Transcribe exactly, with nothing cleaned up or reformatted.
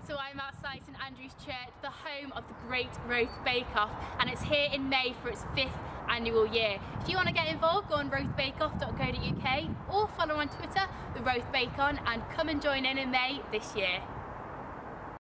So I'm outside St Andrew's Church, the home of the Great Roth Bake Off, and it's here in May for its fifth annual year. If you want to get involved, go on roth bake off dot co dot U K or follow on Twitter, the Roth Bake On, and come and join in in May this year.